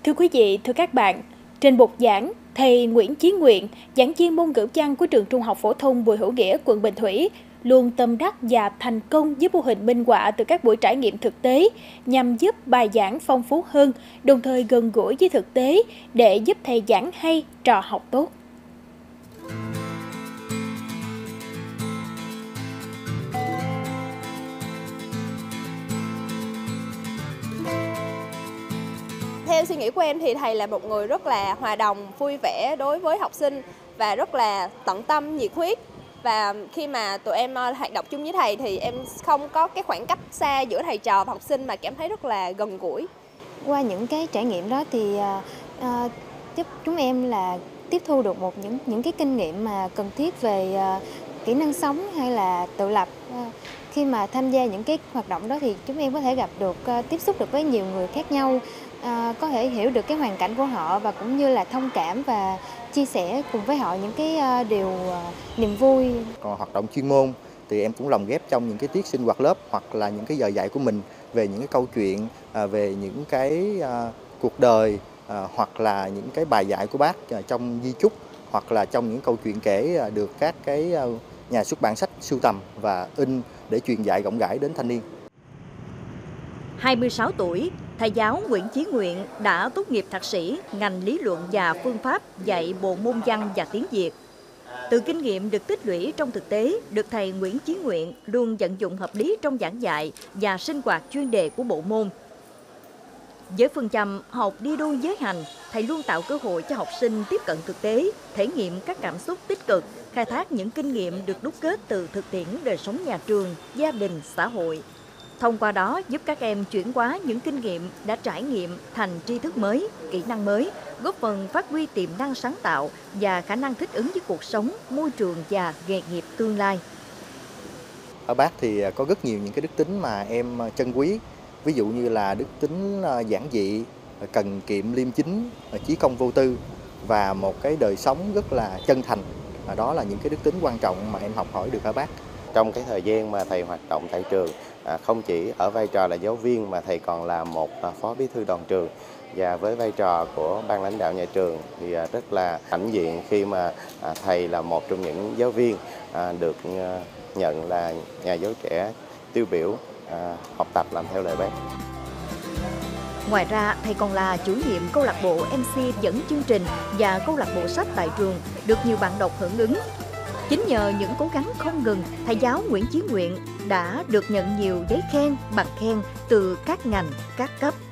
Thưa quý vị, thưa các bạn, trên bục giảng, thầy Nguyễn Chí Nguyện, giảng viên môn ngữ văn của trường Trung học phổ thông Bùi Hữu Nghĩa, quận Bình Thủy, luôn tâm đắc và thành công với mô hình minh họa từ các buổi trải nghiệm thực tế nhằm giúp bài giảng phong phú hơn, đồng thời gần gũi với thực tế để giúp thầy giảng hay, trò học tốt. Theo suy nghĩ của em thì thầy là một người rất là hòa đồng, vui vẻ đối với học sinh và rất là tận tâm, nhiệt huyết. Và khi mà tụi em hoạt động chung với thầy thì em không có cái khoảng cách xa giữa thầy trò và học sinh mà cảm thấy rất là gần gũi. Qua những cái trải nghiệm đó thì giúp chúng em là tiếp thu được những cái kinh nghiệm mà cần thiết về kỹ năng sống hay là tự lập. Khi mà tham gia những cái hoạt động đó thì chúng em có thể gặp được, tiếp xúc được với nhiều người khác nhau, có thể hiểu được cái hoàn cảnh của họ và cũng như là thông cảm và chia sẻ cùng với họ những cái niềm vui. Còn hoạt động chuyên môn thì em cũng lồng ghép trong những cái tiết sinh hoạt lớp hoặc là những cái giờ dạy của mình về những cái câu chuyện, về những cái cuộc đời, hoặc là những cái bài dạy của bác trong di chúc, hoặc là trong những câu chuyện kể được các cái nhà xuất bản sách sưu tầm và in để truyền dạy rộng rãi đến thanh niên. 26 tuổi, thầy giáo Nguyễn Chí Nguyện đã tốt nghiệp thạc sĩ ngành lý luận và phương pháp dạy bộ môn văn và tiếng Việt. Từ kinh nghiệm được tích lũy trong thực tế, được thầy Nguyễn Chí Nguyện luôn vận dụng hợp lý trong giảng dạy và sinh hoạt chuyên đề của bộ môn. Với phương châm học đi đôi với hành, thầy luôn tạo cơ hội cho học sinh tiếp cận thực tế, thể nghiệm các cảm xúc tích cực, khai thác những kinh nghiệm được đúc kết từ thực tiễn đời sống nhà trường, gia đình, xã hội. Thông qua đó giúp các em chuyển hóa những kinh nghiệm đã trải nghiệm thành tri thức mới, kỹ năng mới, góp phần phát huy tiềm năng sáng tạo và khả năng thích ứng với cuộc sống, môi trường và nghề nghiệp tương lai. Ở bác thì có rất nhiều những cái đức tính mà em trân quý, ví dụ như là đức tính giản dị, cần kiệm liêm chính, chí công vô tư và một cái đời sống rất là chân thành. Đó là những cái đức tính quan trọng mà em học hỏi được ở bác. Trong cái thời gian mà thầy hoạt động tại trường, không chỉ ở vai trò là giáo viên mà thầy còn là một phó bí thư đoàn trường. Và với vai trò của ban lãnh đạo nhà trường thì rất là hãnh diện khi mà thầy là một trong những giáo viên được nhận là nhà giáo trẻ tiêu biểu học tập làm theo lời bác. Ngoài ra, thầy còn là chủ nhiệm câu lạc bộ MC dẫn chương trình và câu lạc bộ sách tại trường, được nhiều bạn đọc hưởng ứng. Chính nhờ những cố gắng không ngừng, thầy giáo Nguyễn Chí Nguyện đã được nhận nhiều giấy khen, bằng khen từ các ngành, các cấp.